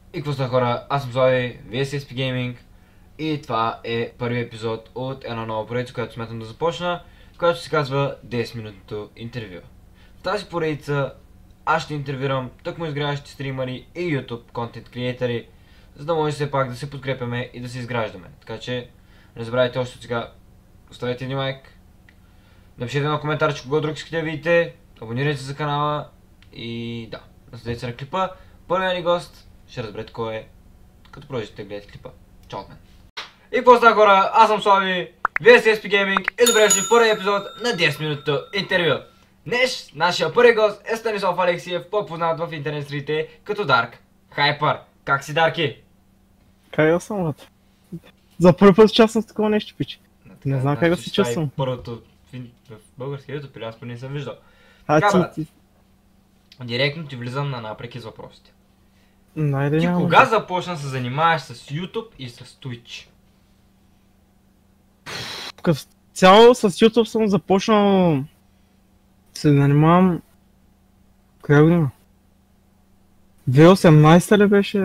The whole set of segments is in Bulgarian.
И какво са хора, аз съм Слави, вие сте SP Gaming и това е първи епизод от една нова поредица, която смятам да започна, която се казва 10-минутното интервю. В тази поредица аз ще интервюрам тъкмо изграждащи стримъри и YouTube контент креатори, за да може все пак да се подкрепяме и да се изграждаме. Така че не забравяйте още от сега, оставете един лайк, напишете едно коментар, че кого друг искате да видите, абонирайте се за канала и да, наследете се на клипа. Първият ни гост ще разберете кой е, като продължите да гледате клипа. Чао от мен. И какво става хора, аз съм Слави, вие сте SP Gaming и добре дошли в първият епизод на 10 минутното интервю. Днес нашия първи гост е Станислав Алексиев, по-познат в интернет средите като Dark Hyper. Как си, Дарки? Как да съм, брат? За първи път участвам в такова нещо, пич. Не знам как да се чувствам. Първото в българския YouTube, аз поне не съм виждал. Така, брат, директно ти влизам на напреки с въпросите. Найде Ти няма. кога започна да се занимаваш с YouTube и с Twitch? Като цяло с YouTube съм започнал се занимавам... Коя година? 2018 ли беше?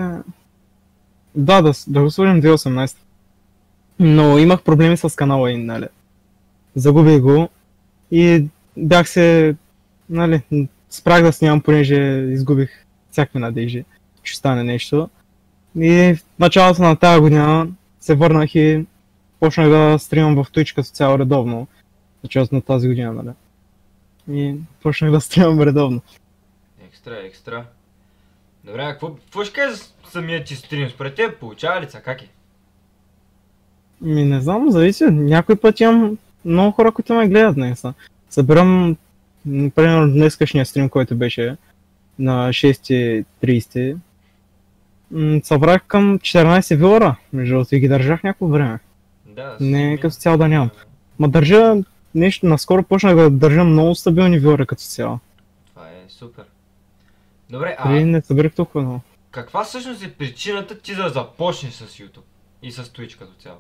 Да го сложим 2018. Но имах проблеми с канала и, нали. Загубих го и бях се, нали, спрях да снимам, понеже изгубих всякакви надежди, че стане нещо. И в началото на тази година се върнах и почнах да стримам в Twitch като цяло редовно. Началото на тази година, нали. И почнах да стримам редовно. Екстра. Добре, какво ще кажеш за самият ти стрим? Според теб получава ли са? Как е? Не знам, зависи. Някой път имам много хора, които ме гледат днес. Събирам, примерно днескашния стрим, който беше на 6.30. Събрах към 14 вилора, между другото, и ги държах някакво време. Да, Не като цяло да нямам. Ма държа нещо, наскоро почнах да държа много стабилни вилора като цяло. Това е супер. Добре, Преди не събрах толкова много. каква всъщност е причината ти да започнеш с YouTube и с Twitch като цяло?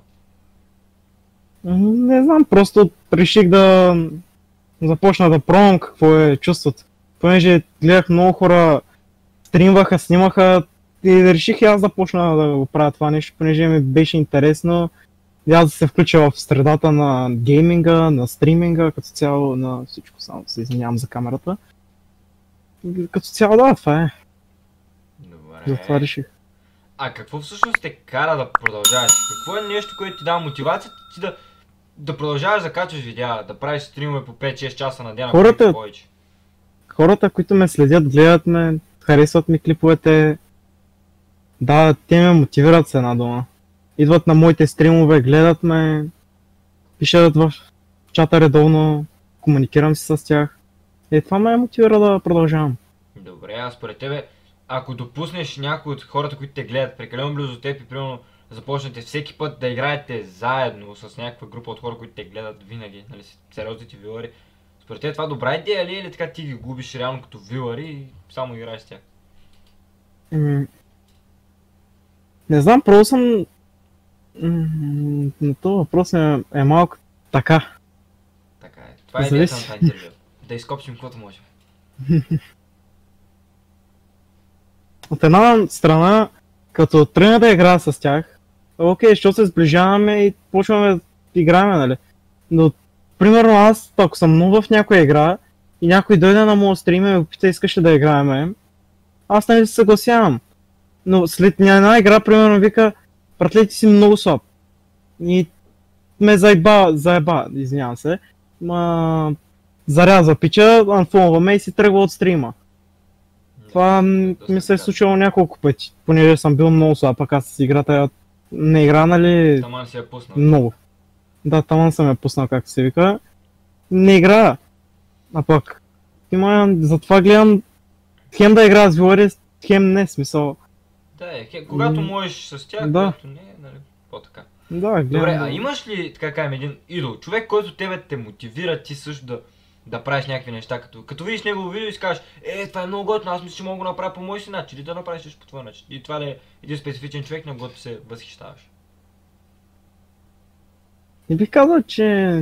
Не знам, просто реших да започна да пробвам какво е чувството. Понеже гледах много хора стримваха, снимаха и реших и аз да почна да го правя това нещо, понеже ми беше интересно. И аз да се включа в средата на гейминга, на стриминга, като цяло на всичко, само се извинявам за камерата. И като цяло да, това е. Добре. Затова реших. А какво всъщност те кара да продължаваш? Какво е нещо, което ти дава мотивацията ти да продължаваш да качваш видеа, да правиш стримове по 5-6 часа на ден, Хората- повече? Хората, които ме следят, гледат ме, харесват ми клиповете. Да, те ме мотивират с една дума. Идват на моите стримове, гледат ме, пишат в чата редовно, комуникирам си с тях. И това ме мотивира да продължавам. Добре, а според тебе, ако допуснеш някой от хората, които те гледат прекалено близо до теб и примерно започнете всеки път да играете заедно с някаква група от хора, които те гледат винаги, нали, сериозните вилъри, според тебе това добра идея ли е или така ти ги губиш реално като вилъри и само играеш с тях? Не знам, просто съм... На този въпрос е малко така. Така е. Това е Зависи. идеята на това интервю. Да изкопчим каквото можем. От една страна, като тръгна да играя с тях, окей, защото се сближаваме и почваме да играем, нали. Но, примерно аз, ако съм нов в някоя игра и някой дойде на моят стрим и ме пита искаш ли да играем, аз не се съгласявам. Но след една игра, примерно вика, братле, ти си много слаб. И ме заеба, извинявам се. Зарязва пича, анфолваме и си тръгва от стрима. Това ми се е случило няколко пъти, понеже съм бил много слаб, пък аз с играта не игра, нали, Таман си я пуснал. много. Да, таман съм я пуснал, както се вика. Не игра. А пък, затова гледам хем да игра с вилъри, хем не, смисъл. Да, когато можеш с тях, Да. когато не, нали, по-така. Да, гледам. Добре, да. а имаш ли, така кажем, един идол, човек, който тебе те мотивира ти също да правиш някакви неща, като видиш негово видео и си кажеш, това е много готино, аз мисля, че мога да го направя по мой си начин, или да направиш също по твой начин. И това ли е един специфичен човек, на който се възхищаваш? Не бих казал, че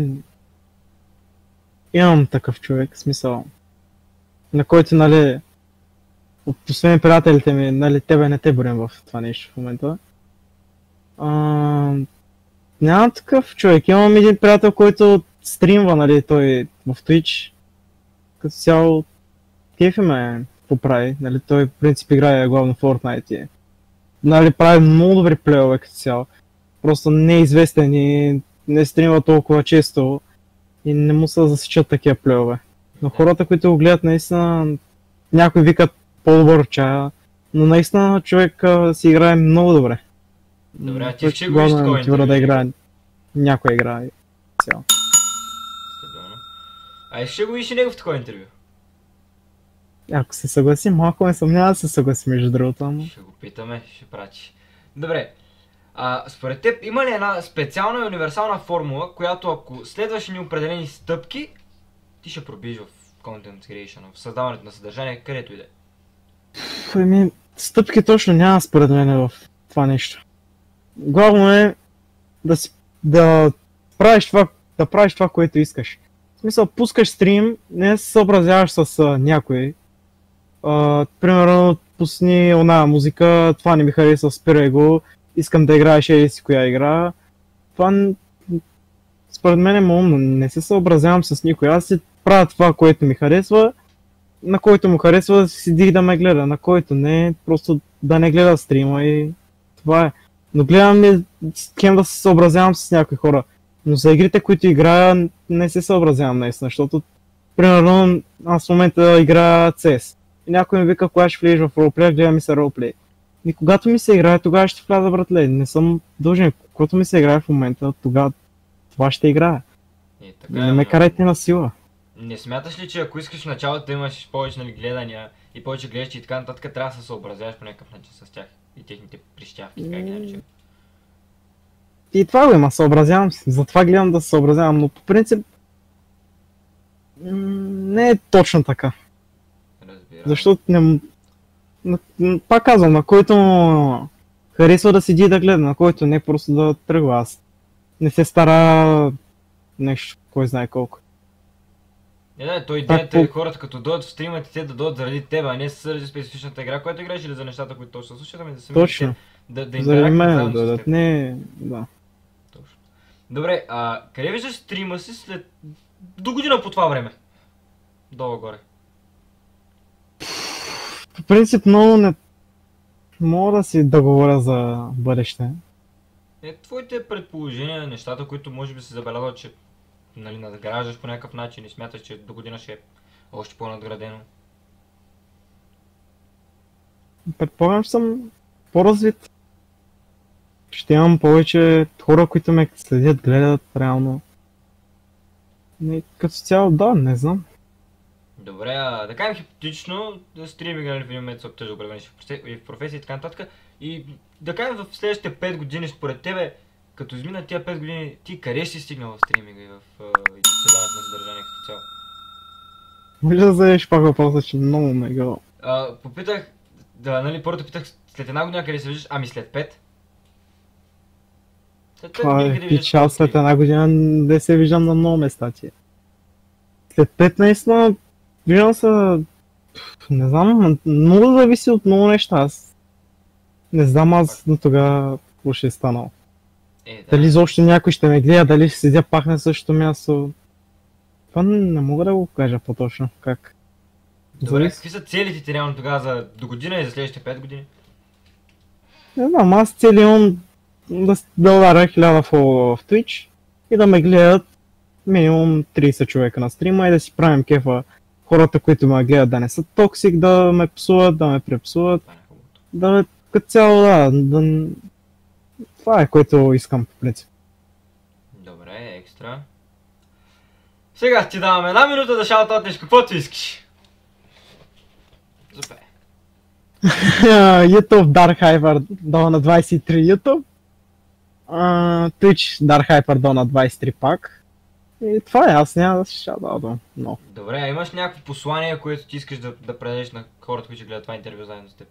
имам такъв човек, в смисъл, на който, нали, освен приятелите ми, нали, тебе не те броим в това нещо в момента. Нямам такъв човек. Имам един приятел, който стримва, нали, той в Twitch. Като цяло, кефи ме поправи, нали, той в принцип играе главно Fortnite и, нали, прави много добри плейове като цяло. Просто не е известен и не стримва толкова често и не му се засичат такива плейове. Но хората, които го гледат, наистина, някои викат по-добър чая, но наистина човек си играе много добре. Добре, а ти ще го виж такова интервю? Да играе някоя игра цяло. Стабилно. А ще го виж и него в такова интервю? Ако се съгласи, малко ме съмнява да се съгласи между другото, ама... Ще го питаме, ще прати. Добре. Според теб има ли една специална и универсална формула, която ако следваш ни определени стъпки, ти ще пробиеш в content creation, в създаването на съдържание, където и да е? Ами, стъпки точно няма според мен в това нещо. Главно е да правиш това, което искаш. В смисъл, пускаш стрим, не се съобразяваш с някой. Примерно, пусни она музика, това не ми харесва, спирай го, искам да играеш еди си коя игра. Това според мен е умно, не се съобразявам с никой. Аз си правя това, което ми харесва, на който му харесва седи да ме гледа, на който не, просто да не гледа стрима и това е. Но гледам ли кем да се съобразявам с някои хора. Но за игрите, които играя, не се съобразявам наистина, защото примерно аз в момента играя CS. И някой ми вика, кога ще влезеш в ролплея, гледа ми се ролплей. И когато ми се играе, тогава ще вляза, братле. Не съм дължен. Когато ми се играе в момента, тогава това ще играя. Не ме карайте на сила. Не смяташ ли, че ако искаш в началото да имаш повече, нали, гледания и повече гледаш и така нататък, трябва да се съобразяваш по някакъв начин с тях и техните прищявки, така ги наричам? И това го има, съобразявам се. Затова гледам да се съобразявам, но по принцип не е точно така. Разбирам. Защото пак казвам, на който харесва да седи да гледа, на който не просто да тръгва. Аз не се стара нещо, кой знае колко. Той идеята е хората като дойдат в стримата, те да дойдат заради теб, а не заради специфичната игра, която играеш или за нещата, които точно се случват, ами да се точно. Да заради мен да дойдат, не, да. Точно. Добре, къде виждаш стрима си след до година по това време? Долу-горе. По принцип много не мога да си да говоря за бъдеще. Твоите предположения, нещата, които може би си забелязал, че, нали, надграждаш по някакъв начин и смяташ, че до година ще е още по-надградено. Предполагам, че съм по-развит. Ще имам повече хора, които ме следят, гледат реално. И като цяло, да, не знам. Добре, да кажем хипотетично, стриминг, нали, в един момент се обтежда определени в професии и така нататък. И да кажем в следващите 5 години, според тебе, като изминат тия 5 години, ти къде си стигнал в стриминга и в създаването на съдържание като цяло? Може да заеш пак въпроса, че много ме гъл. Попитах, нали, първото питах след една година къде се виждаш, ами след 5. След 5 години къде виждаш? Пичал, след една година не се виждам на много места ти. След 5 наистина виждам се, не знам, много зависи от много неща. Аз не знам аз до тогава какво ще е станало. Дали изобщо някой ще ме гледа, дали ще седя пак на същото място. Това не мога да го кажа по-точно как. Добре, какви са целите ти реално тогава за до година и за следващите 5 години? Не знам, аз цели имам да ударя 1000 фоллова в Twitch и да ме гледат минимум 30 човека на стрима и да си правим кефа хората, които ме гледат да не са токсик, да ме псуват, да ме препсуват, да като цяло да... Това е което искам по принцип. Добре, екстра. Сега ти давам една минута да шаутаутнеш каквото искаш. Супер. YouTube Dark Hyper долу на 23 YouTube. Twitch Dark Hyper долу на 23 пак. И това е, аз няма да се шаутаутвам. Но. Добре, а имаш някакво послание, което ти искаш да предадеш на хората, които гледат това интервю заедно с теб?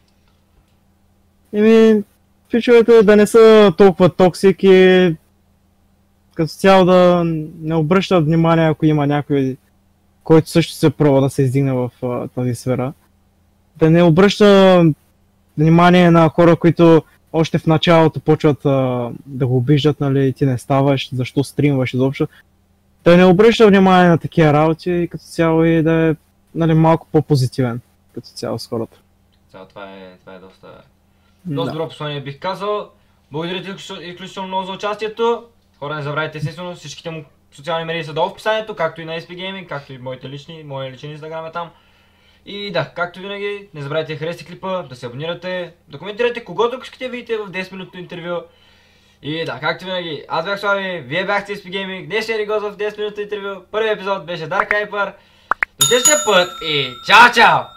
Пичовете да не са толкова токсик и като цяло да не обръщат внимание, ако има някой, който също се пробва да се издигне в тази сфера. да не обръща внимание на хора, които още в началото почват да го обиждат, нали, ти не ставаш, защо стримваш изобщо. Да не обръща внимание на такива работи и като цяло и да е, нали, малко по-позитивен като цяло с хората. Това е доста добро послание, бих казал. Благодаря ти изключително много за участието. Хора, не забравяйте, естествено, всичките му социални медии са долу в описанието, както и на SP Gaming, както и моя личен инстаграм е там. И да, както винаги, не забравяйте да харесате клипа, да се абонирате, да коментирате когото искате да видите в 10-минутно интервю. И да, както винаги, аз бях Слави, вие бяхте SP Gaming, днешния ни гост в 10-минутно интервю, първият епизод беше Dark Hyper. До следващия път и чао-чао!